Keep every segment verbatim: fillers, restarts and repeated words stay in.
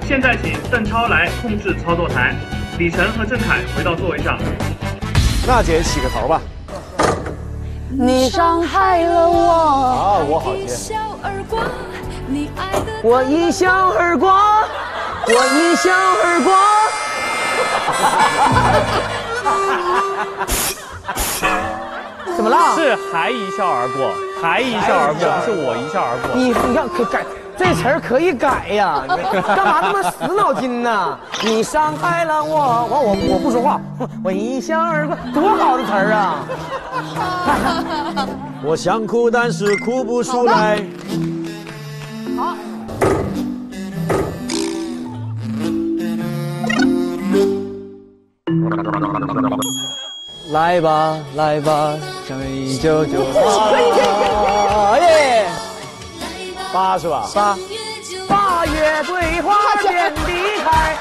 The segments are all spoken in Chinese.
现在请邓超来控制操作台，李晨和郑恺回到座位上。 娜姐起个头吧。 你伤害了我， 啊，我好接。 我一笑而过，我一笑而过。怎么了？ 是还一笑而过，还一笑而过，不是我一笑而过。 你你看可改这词儿可以改呀，干嘛那么死脑筋呢？你伤害了我，我我我不说话，我一笑而过，多好的词儿啊！ 我想哭，但是哭不出来。 好。来吧，来吧，生一九九八耶！ 八是吧？ 八八月桂花遍地开，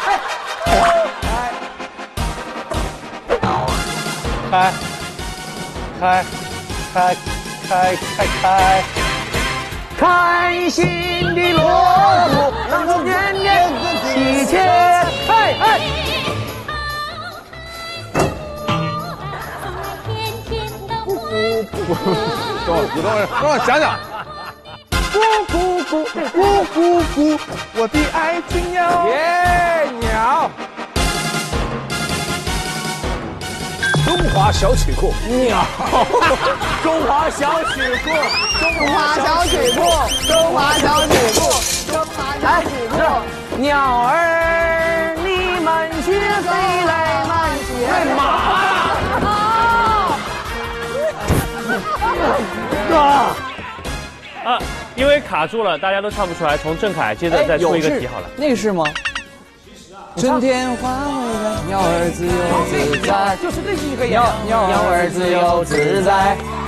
开开开开开开， 开心的锣鼓，让我年年喜切，哎哎。 等我，你等我，让我想想。 咕咕咕咕咕咕，我的爱情鸟。 耶，鸟。中华小曲库。 鸟。中华小曲库，中华小曲库，中华小曲库，中华小曲库。鸟儿，你们学飞来慢些。哎妈！ 啊啊！因为卡住了，大家都唱不出来。从郑恺接着再出一个题好了。 那个是吗？春天花会开，鸟儿自由自在，就是这几个鸟鸟儿自由自在。